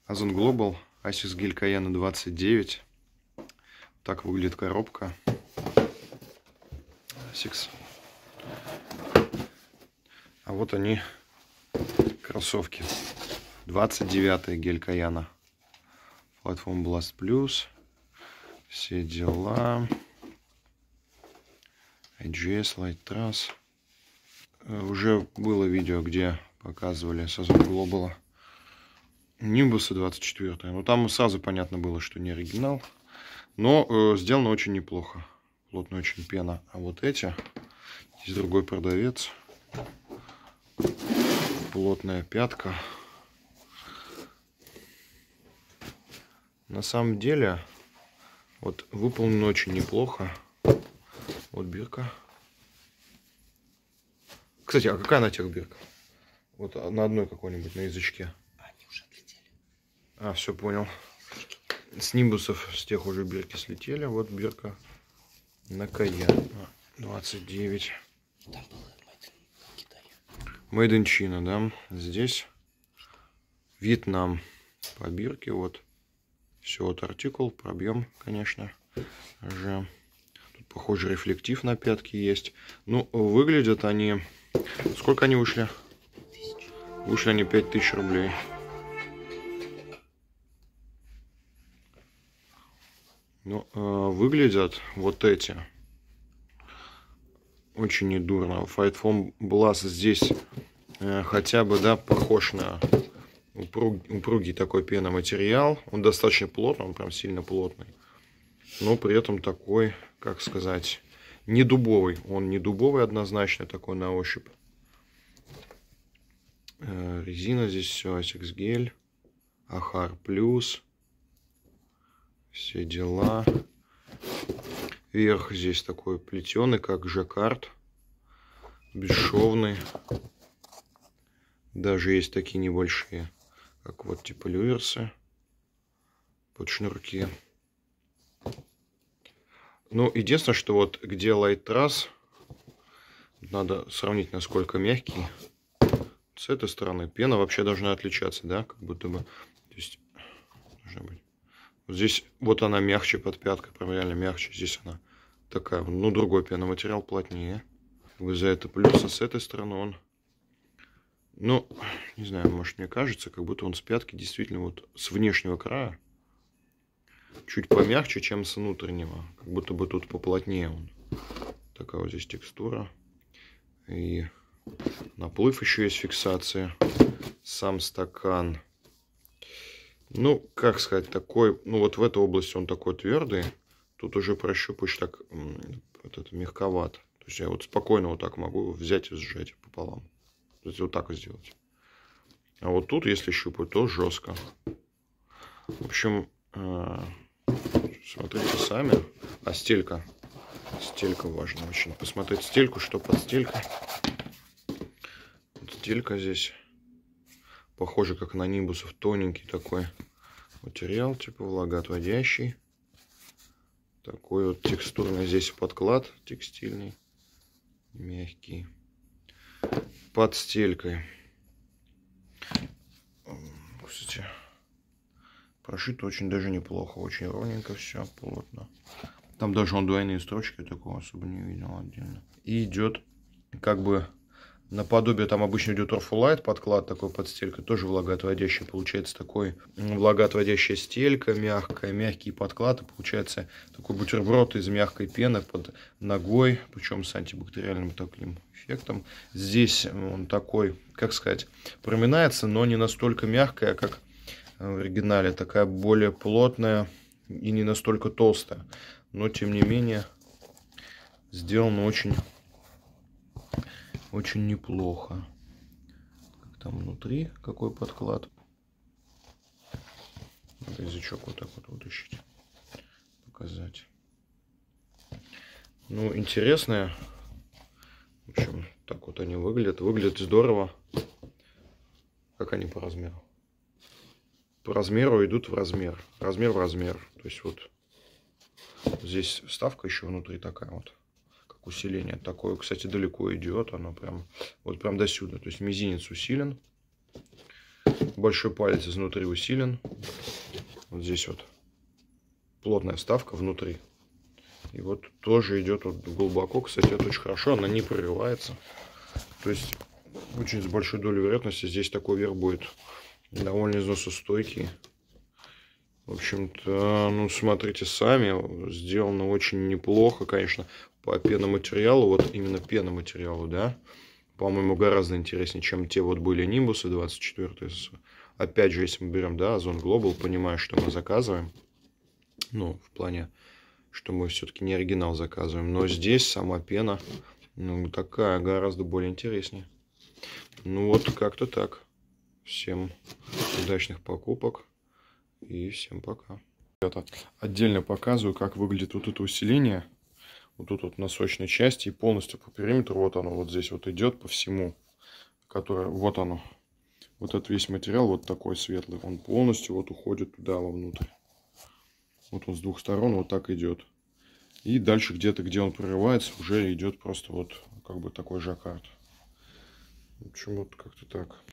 Ozon Global Asus гель Kayana 29. Так выглядит коробка. Asics. А вот они, кроссовки. 29 гель Kayana. Platform Blast Plus. Все дела. IGS, Light Truss. Уже было видео, где показывали с Ozon Global Nimbus 24. Но там сразу понятно было, что не оригинал. Но сделано очень неплохо. Плотная очень пена. А вот эти, здесь другой продавец. Плотная пятка. На самом деле, вот выполнено очень неплохо. Вот бирка. Кстати, а какая на тех бирка? Вот на одной какой-нибудь, на язычке. Они уже отлетели. А, все понял. С нимбусов, с тех уже бирки слетели. Вот бирка на Kayana 29. И там было Made in Китай. Made in China, да. Здесь Вьетнам по бирке. Вот. Все, вот артикул. Пробьем, конечно же. Тут, похоже, рефлектив на пятке есть. Ну, выглядят они... Сколько они вышли? 1000. Вышли они 5000 рублей. Ну, выглядят вот эти очень недурно. Fightfoam Blast здесь хотя бы, да, похож на упругий такой пеноматериал. Он достаточно плотный, он прям сильно плотный. Но при этом такой, как сказать, не дубовый. Он не дубовый однозначно, такой на ощупь. Резина здесь все, Asics гель, Ahar Plus. Все дела. Верх здесь такой плетеный, как жаккард. Бесшовный. Даже есть такие небольшие, как вот типа люверсы под шнурки. Ну, единственное, что вот где Light Truss, надо сравнить, насколько мягкий. С этой стороны пена вообще должна отличаться, да, как будто бы. То есть, должна быть. Здесь вот она мягче под пяткой, прям реально мягче. Здесь она такая, ну, другой пеноматериал плотнее. За это плюс, а с этой стороны он, ну, не знаю, может, мне кажется, как будто он с пятки действительно вот с внешнего края чуть помягче, чем с внутреннего. Как будто бы тут поплотнее он. Такая вот здесь текстура. И наплыв еще есть, фиксация. Сам стакан. Ну, как сказать, такой, ну вот в этой области он такой твердый. Тут уже прощупаешь так, вот это мягковато. То есть я вот спокойно вот так могу взять и сжать пополам. То есть вот так вот сделать. А вот тут, если щупать, то жестко. В общем, смотрите сами. А стелька. Стелька важна очень. Посмотреть стельку, что под стелькой. Вот стелька здесь. Похоже, как на нимбусов, тоненький такой материал, типа влагоотводящий. Такой вот текстурный здесь подклад текстильный, мягкий. Под стелькой. Кстати, прошито очень даже неплохо, очень ровненько все, плотно. Там даже он двойные строчки, такого особо не видел отдельно. И идет как бы наподобие, там обычно идет Orpholite подклад такой под стелькой, тоже влагоотводящий. Получается такой влагоотводящая стелька, мягкая, мягкий подклад. И получается такой бутерброд из мягкой пены под ногой, причем с антибактериальным таким эффектом. Здесь он такой, как сказать, проминается, но не настолько мягкая, как в оригинале. Такая более плотная и не настолько толстая. Но тем не менее сделано очень неплохо. Как там внутри, какой подклад. Надо язычок вот так вот вытащить, показать. Ну, интересные. В общем, так вот они выглядят. Выглядят здорово. Как они по размеру? По размеру идут в размер. Размер в размер. То есть вот здесь вставка еще внутри такая вот. Усиление такое, кстати, далеко идет, оно прям вот прям до сюда, то есть мизинец усилен, Большой палец изнутри усилен. Вот здесь вот плотная вставка внутри. И вот тоже идет вот глубоко. Кстати, это очень хорошо, она не прорывается. То есть очень с большой долей вероятности здесь такой верх будет довольно износостойкий. В общем-то, ну смотрите сами, сделано очень неплохо, конечно, по пеноматериалу, вот именно пеноматериалу, да. По-моему, гораздо интереснее, чем те вот были нимбусы 24. Опять же, если мы берем, да, Озон Global, понимая, что мы заказываем, ну, в плане, что мы все-таки не оригинал заказываем, но здесь сама пена, ну, такая, гораздо более интереснее. Ну, вот как-то так. Всем удачных покупок и всем пока. Ребята, отдельно показываю, как выглядит вот это усиление. Вот тут вот на сочной части и полностью по периметру. Вот оно вот здесь вот идет по всему. Которое, вот оно. Вот этот весь материал вот такой светлый. Он полностью вот уходит туда вовнутрь. Вот он с двух сторон вот так идет. И дальше где-то, где он прорывается, уже идет просто вот как бы такой жаккард. В общем, вот как-то так.